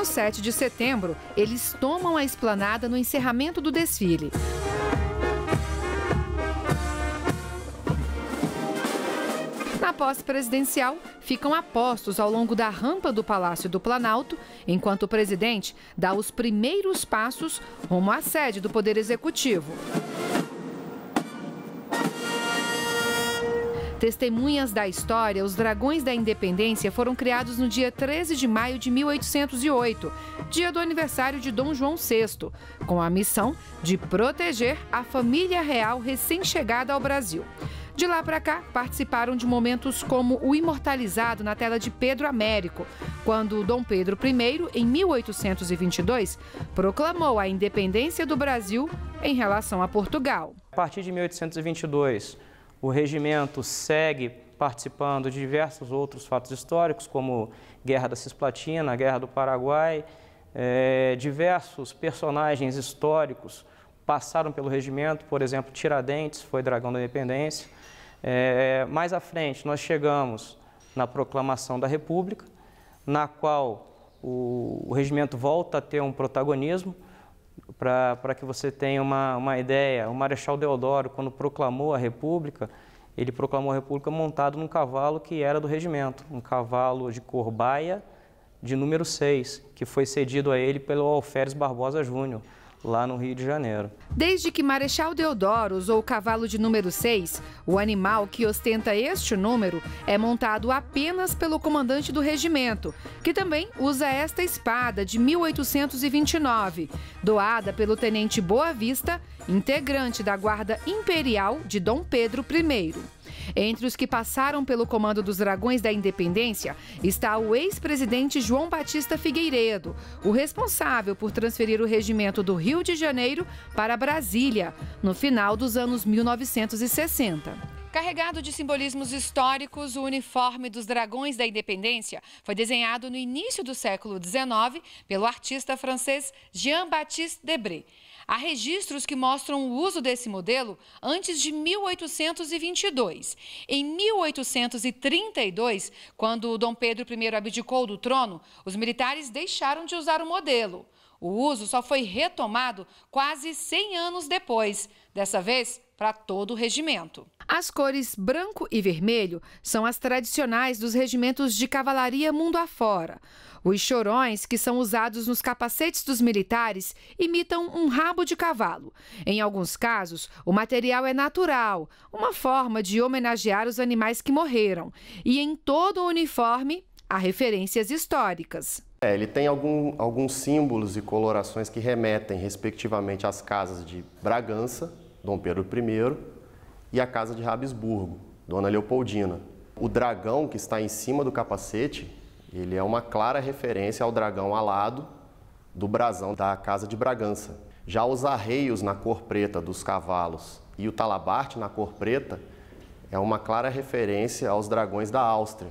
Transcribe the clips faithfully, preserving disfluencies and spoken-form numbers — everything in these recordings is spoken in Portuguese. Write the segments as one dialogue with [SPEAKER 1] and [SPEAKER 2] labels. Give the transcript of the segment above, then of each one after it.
[SPEAKER 1] sete de setembro, eles tomam a esplanada no encerramento do desfile. Na posse presidencial, ficam apostos ao longo da rampa do Palácio do Planalto, enquanto o presidente dá os primeiros passos rumo à sede do Poder Executivo. Testemunhas da história, os Dragões da Independência foram criados no dia treze de maio de mil oitocentos e oito, dia do aniversário de Dom João sexto, com a missão de proteger a família real recém-chegada ao Brasil. De lá para cá, participaram de momentos como o imortalizado na tela de Pedro Américo, quando Dom Pedro I, em mil oitocentos e vinte e dois, proclamou a independência do Brasil em relação a Portugal.
[SPEAKER 2] A partir de mil oitocentos e vinte e dois, o regimento segue participando de diversos outros fatos históricos, como Guerra da Cisplatina, Guerra do Paraguai. É, diversos personagens históricos passaram pelo regimento, por exemplo, Tiradentes foi dragão da independência. É, mais à frente, nós chegamos na proclamação da República, na qual o, o regimento volta a ter um protagonismo. Para que você tenha uma, uma ideia, o Marechal Deodoro, quando proclamou a República, ele proclamou a República montado num cavalo que era do regimento, um cavalo de cor baia, de número seis, que foi cedido a ele pelo Alferes Barbosa Júnior, lá no Rio de Janeiro.
[SPEAKER 1] Desde que Marechal Deodoro usou o cavalo de número seis, o animal que ostenta este número é montado apenas pelo comandante do regimento, que também usa esta espada de mil oitocentos e vinte e nove, doada pelo tenente Boa Vista, integrante da Guarda Imperial de Dom Pedro I. Entre os que passaram pelo comando dos Dragões da Independência está o ex-presidente João Batista Figueiredo, o responsável por transferir o regimento do Rio de Janeiro para Brasília, no final dos anos mil novecentos e sessenta. Carregado de simbolismos históricos, o uniforme dos Dragões da Independência foi desenhado no início do século dezenove pelo artista francês Jean-Baptiste Debré. Há registros que mostram o uso desse modelo antes de mil oitocentos e vinte e dois. Em mil oitocentos e trinta e dois, quando Dom Pedro I abdicou do trono, os militares deixaram de usar o modelo. O uso só foi retomado quase cem anos depois, dessa vez para todo o regimento. As cores branco e vermelho são as tradicionais dos regimentos de cavalaria mundo afora. Os chorões, que são usados nos capacetes dos militares, imitam um rabo de cavalo. Em alguns casos, o material é natural, uma forma de homenagear os animais que morreram. E em todo o uniforme, há referências históricas.
[SPEAKER 3] É, ele tem algum, alguns símbolos e colorações que remetem, respectivamente, às casas de Bragança, Dom Pedro I, e a casa de Habsburgo, Dona Leopoldina. O dragão que está em cima do capacete, ele é uma clara referência ao dragão alado do brasão da casa de Bragança. Já os arreios na cor preta dos cavalos e o talabarte na cor preta é uma clara referência aos dragões da Áustria,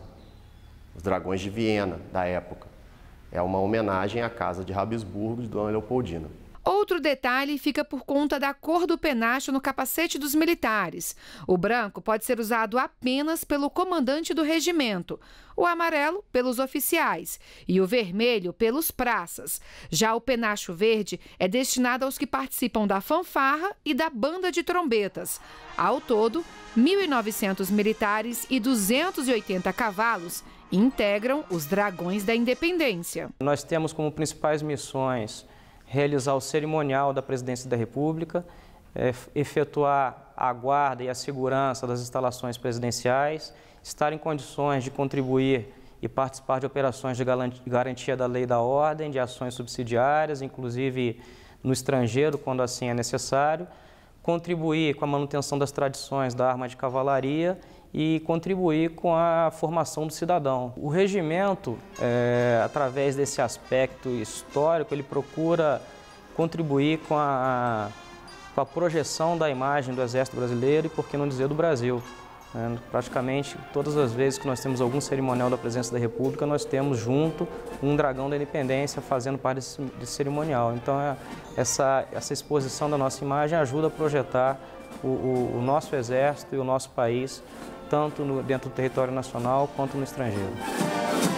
[SPEAKER 3] os dragões de Viena da época. É uma homenagem à casa de Habsburgo de Dona Leopoldina.
[SPEAKER 1] Outro detalhe fica por conta da cor do penacho no capacete dos militares. O branco pode ser usado apenas pelo comandante do regimento, o amarelo pelos oficiais e o vermelho pelos praças. Já o penacho verde é destinado aos que participam da fanfarra e da banda de trombetas. Ao todo, mil e novecentos militares e duzentos e oitenta cavalos integram os Dragões da Independência.
[SPEAKER 2] Nós temos como principais missões realizar o cerimonial da Presidência da República, é, efetuar a guarda e a segurança das instalações presidenciais, estar em condições de contribuir e participar de operações de garantia da lei e da ordem, de ações subsidiárias, inclusive no estrangeiro, quando assim é necessário, contribuir com a manutenção das tradições da arma de cavalaria e contribuir com a formação do cidadão. O regimento, é, através desse aspecto histórico, ele procura contribuir com a, com a projeção da imagem do Exército Brasileiro e, por que não dizer, do Brasil. É, praticamente todas as vezes que nós temos algum cerimonial da Presidência da República, nós temos junto um dragão da independência fazendo parte desse, desse cerimonial. Então, é, essa, essa exposição da nossa imagem ajuda a projetar o, o, o nosso Exército e o nosso país, tanto no, dentro do território nacional quanto no estrangeiro.